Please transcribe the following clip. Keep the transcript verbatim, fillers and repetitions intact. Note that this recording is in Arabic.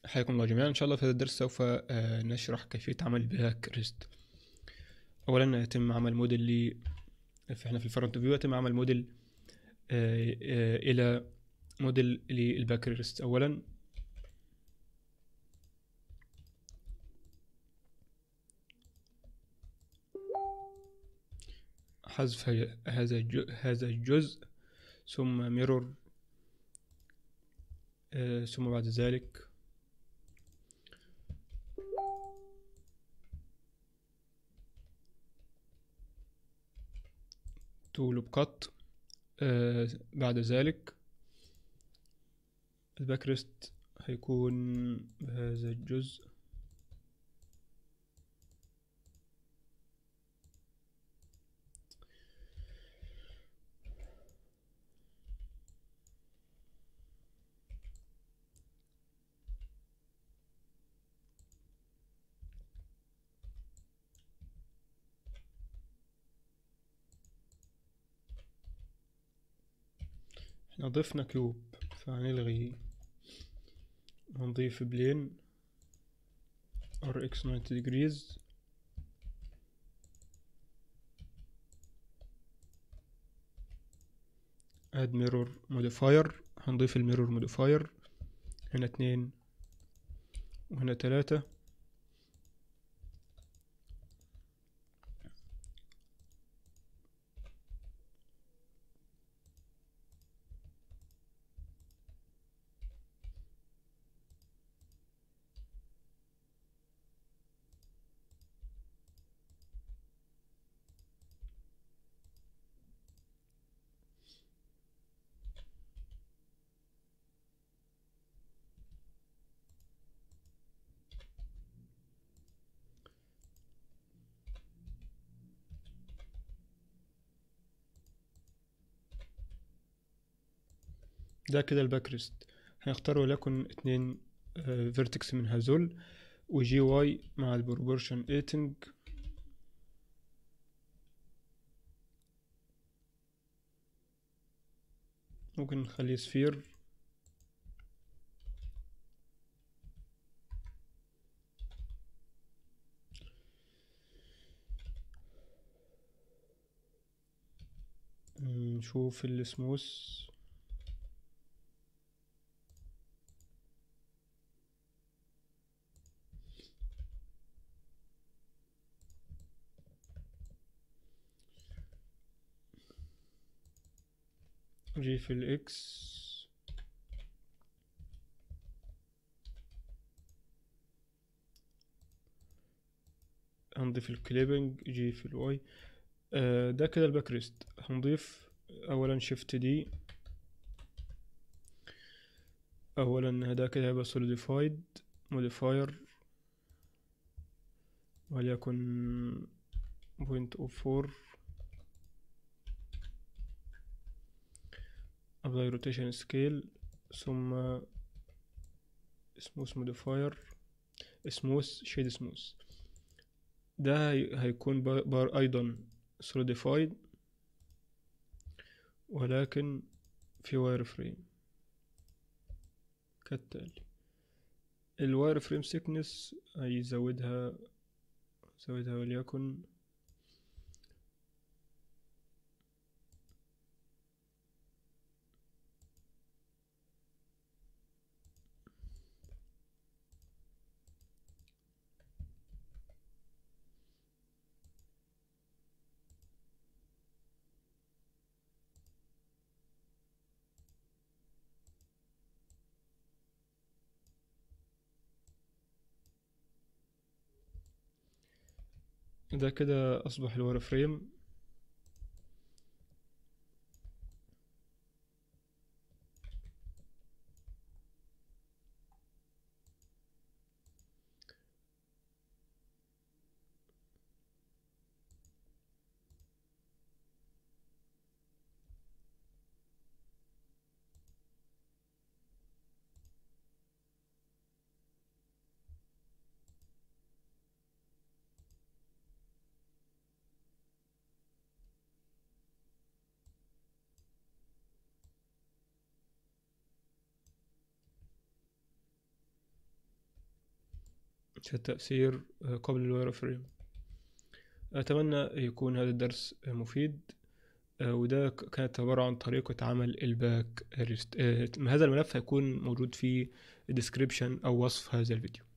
حياكم الله جميعا. إن شاء الله في هذا الدرس سوف آه، نشرح كيفية عمل باك ريست. أولا يتم عمل موديل ل احنا في الفرونت فيو يتم عمل موديل آه، آه، إلى موديل للباك ريست. أولا حذف هذا الج- هذا الجزء، ثم ميرور، ثم بعد ذلك تو لوب كات. بعد ذلك الباك ريست هيكون بهذا الجزء. احنا ضفنا كيوب فهنلغي، هنضيف بلين ار اكس تسعين degrees. اد ميرور موديفاير، هنضيف الميرور موديفاير هنا اتنين وهنا تلاتة. ده كده الباك ريست. هنختار وليكن اتنين فيرتكس من هذول، وجي واي مع البروبورشن ايتنج. ممكن نخليه سفير. نشوف السموث. جي في الاكس، هنضيف الكليبنج. جي في الواي. آه ده كده الباك ريست. هنضيف اولا شيفت دي. اولا ده كده هيبقى سوليديفايد موديفاير وليكن بوينت او فور. ابلاي روتيشن سكيل، ثم سموث موديفاير، سموث شيد سموث. ده هي- هيكون بار بار ايضا solidified ولكن في واير فريم كالتالي. الواير فريم سيكنس هيزودها زودها وليكن ده كده اصبح الواير فريم. التأثير قبل الواير فريم. أتمنى يكون هذا الدرس مفيد، وده كانت عبارة عن طريقة عمل الباك ريست. هذا الملف هيكون موجود في الديسكريبشن أو وصف هذا الفيديو.